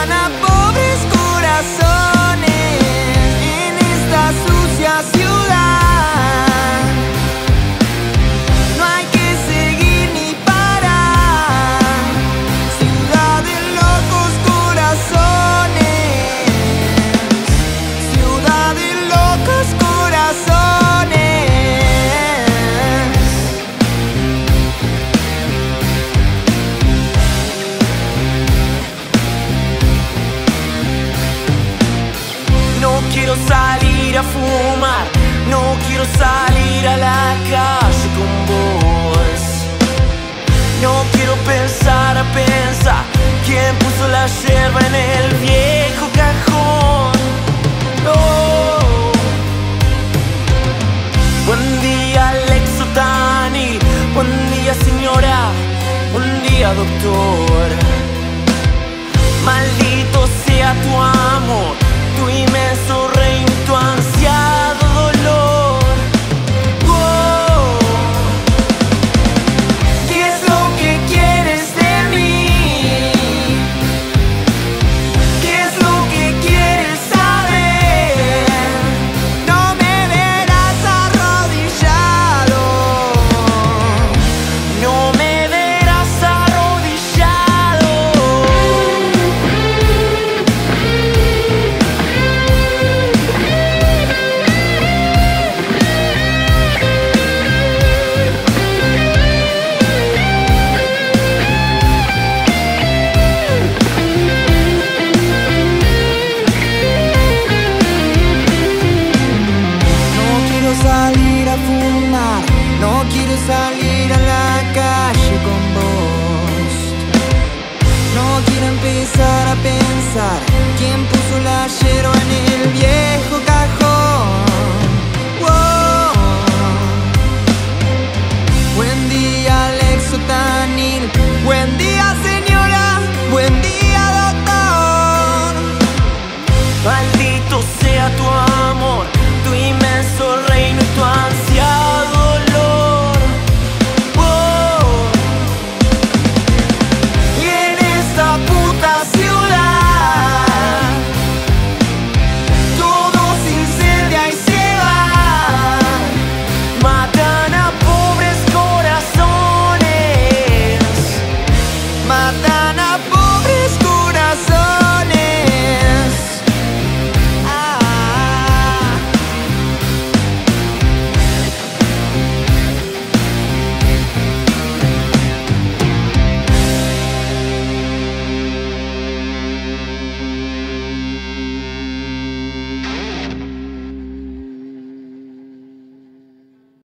a pobres corazones en esta sucia ciudad. No hay que seguir ni parar. Ciudad de locos corazones. Ciudad de locos corazones. No quiero salir a fumar, no quiero salir a la calle con vos. No quiero pensar quién puso la yerba en el viejo cajón. No. Buen día, Alex Otani. Buen día, señora. Buen día, doctor. Maldito sea tu amor.